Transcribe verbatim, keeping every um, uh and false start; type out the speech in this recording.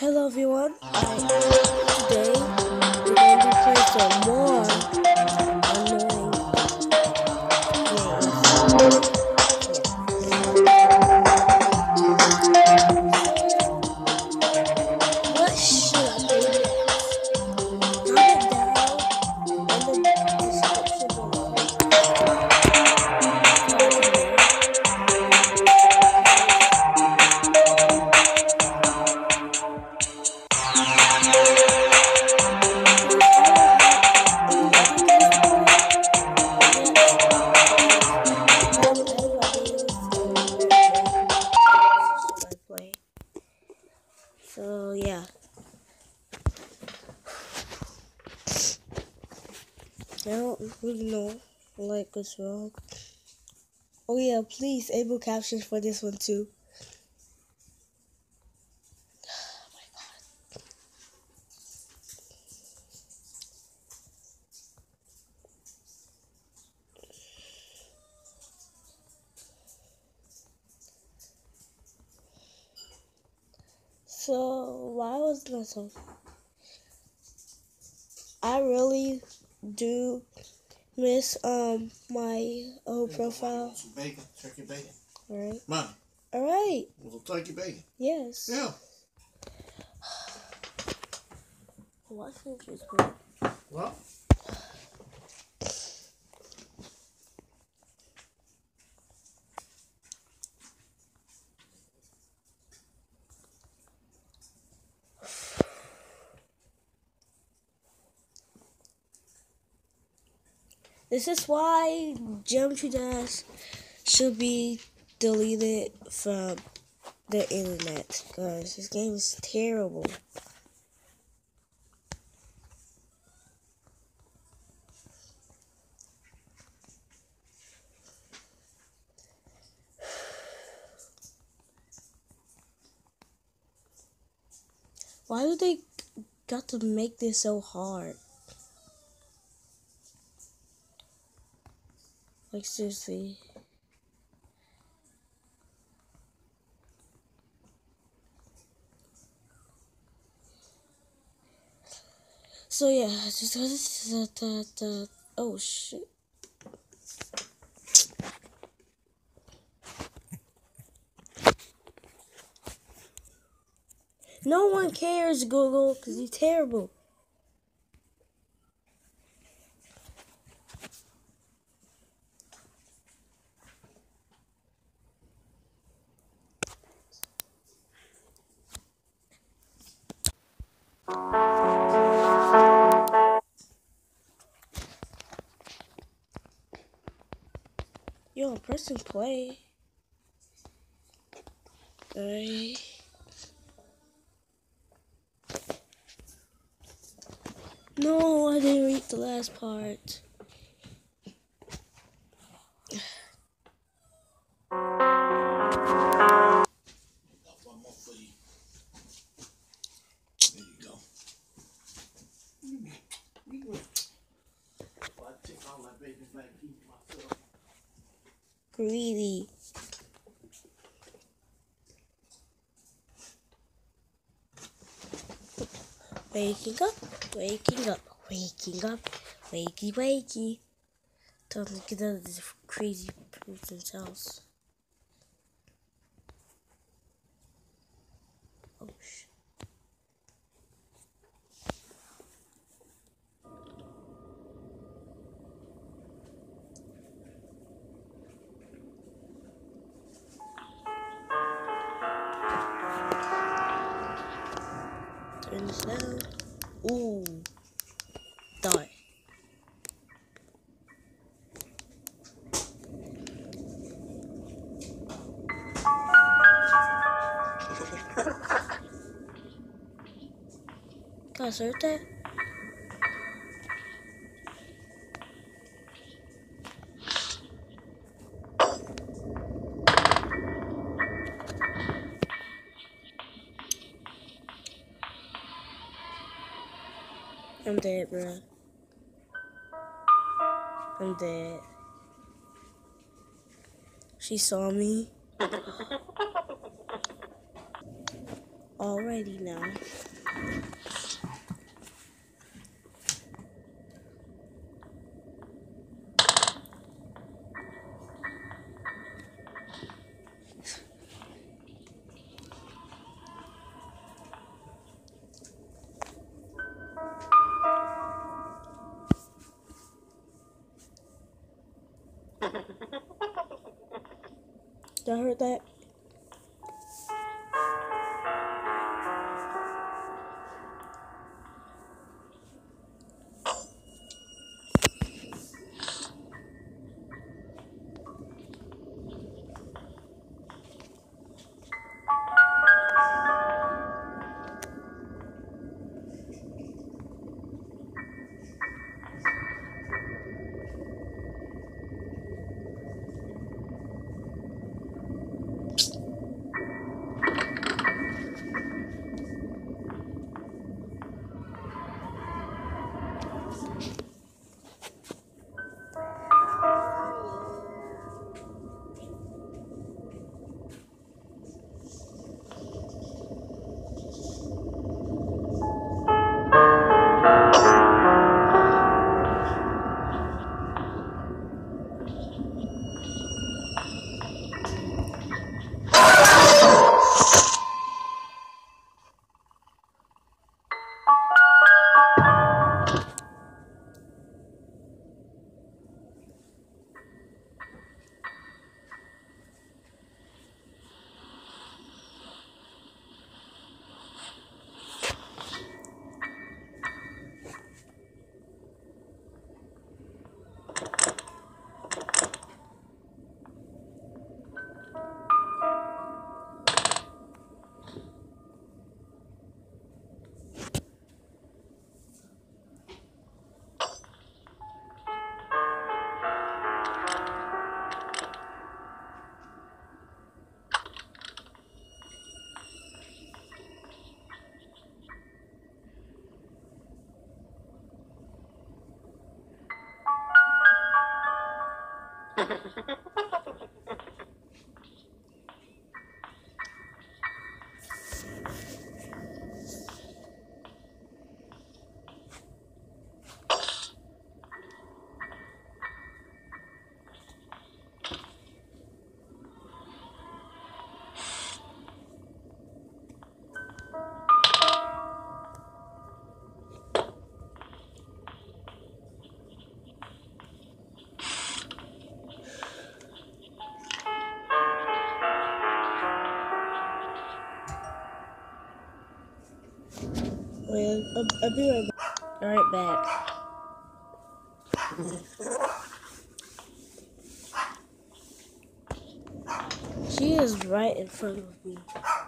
Hello everyone, I, today we're going to be playing some more annoying games. What should I play next? Comment down in the description below. So I can know. So yeah, I don't really know like what's wrong. Oh yeah, please able captions for this one too. Oh my god. So why was that so? I really do miss um my old profile. Some bacon, turkey bacon. All right. Money. All right. A little turkey bacon. Yes. Yeah. Why should you put? Well. This is why Geometry Dash should be deleted from the internet, guys. This game is terrible. Why do they got to make this so hard? Like seriously. So yeah, just the, the, the, oh shit. No one cares, Google, because you're terrible. Yo, pressing play. Alright. No, I didn't read the last part. One more for you. There you go. Well, I take all that bacon back and eat myself. Greedy. Waking up, waking up, waking up, wakey, wakey. Time to get out of this crazy person's house. Oh shit. Turn this down. Ooh. Die. Guys, heard that? I'm dead, bro. I'm dead. She saw me. already now. Y'all heard that? Wait, I'll, I'll be right back. Right back. She is right in front of me.